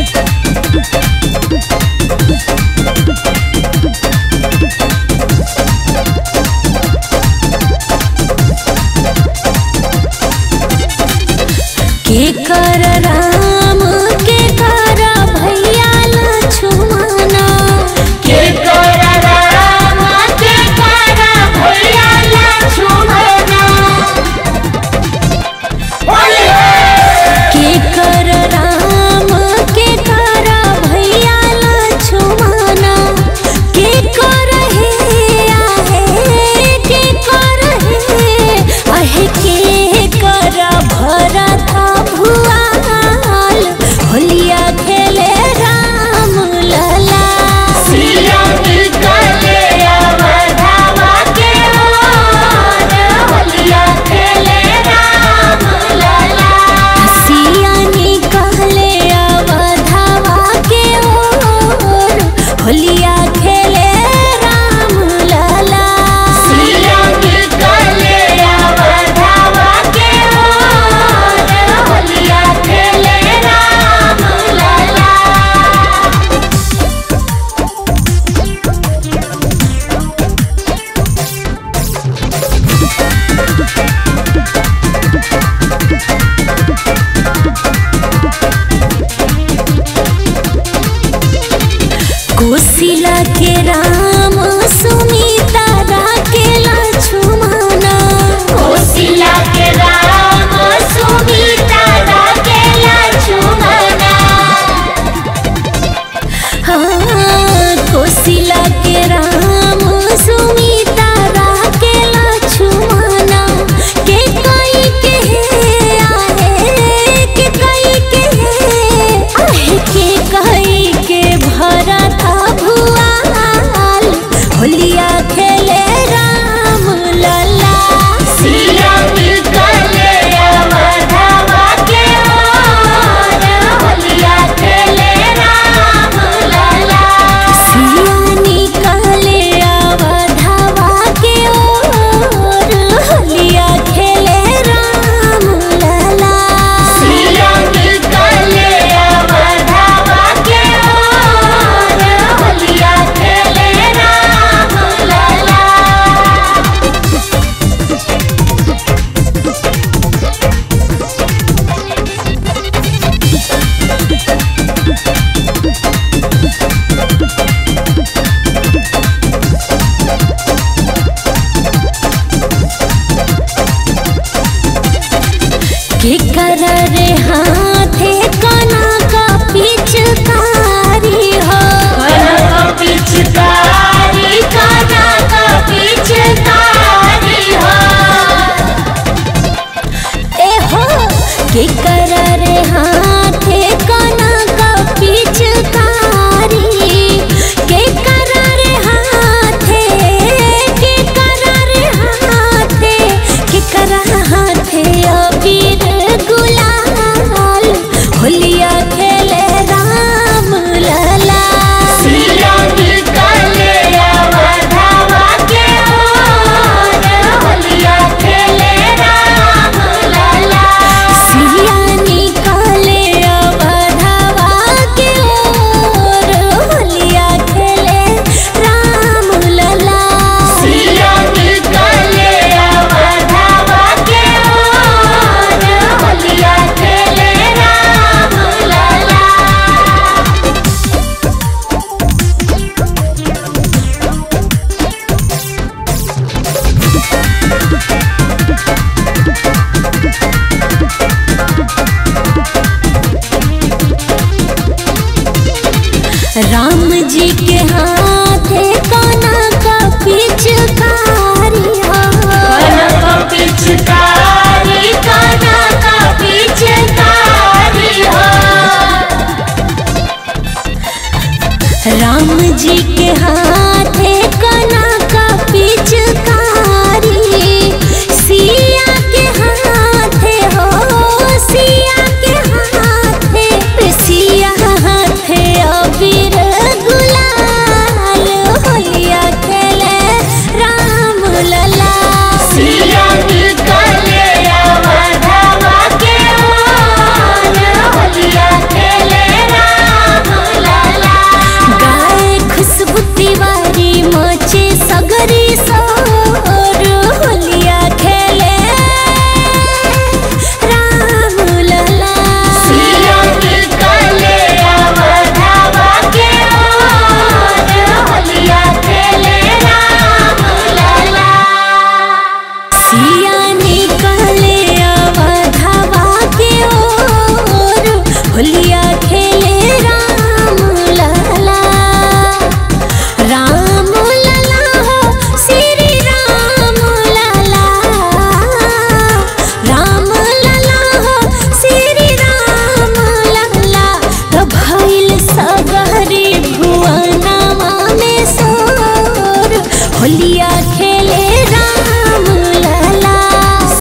के कर राम के कर भैया लक्ष्मणा, के कर राम के कर भैया लक्ष्मणा, के कर राम के कर भैया लक्ष्मणा, के कर हे आहे के कर हे आहे के कर भरत भुआल होलिया खेले राम लला। सिया निकले अवधवा के ओर होलिया खेले राम लला। सिया निकले अवधवा के ओर होलिया खेले राम लला। सिया निकले अवधवा के ओर होलिया खेले राम लला। कोसिला के राम सुमिता के लक्ष्मणा, कोसिला के राम सुमिता के लक्ष्मणा, हाँ कोसिला के राम सुमिता के लक्ष्मणा, के कई के आहे के कई के आहे के कई के भरत भुआल होलिया खेले राम लला। सिया निकले अवधवा के ओर होलिया खेले राम लला। सिया निकले अवधवा के ओर होलिया खेले राम लला। सिया निकले अवधवा के ओर होलिया खेले राम लला। के कर रे हाथे कना का पिचकारी हो, कनक पिचकारी कनक पिचकारी हो। ए हो के कर रे हाथे कना का पिचकारी, के कर रे हाथे के कर रे हाथे के कर हाथे अबीर गुलाल होलिया खेले राम लला। सिया निकले अवधवा के ओर होलिया खेले राम लला। सिया निकले अवधवा के ओर होलिया खेले राम लला। सिया निकले अवधवा के ओर होलिया खेले राम लला। राम जी के हाथे काना का पिचकारी हो, कनक पिचकारी कनक पिचकारी हो। राम जी के हाथ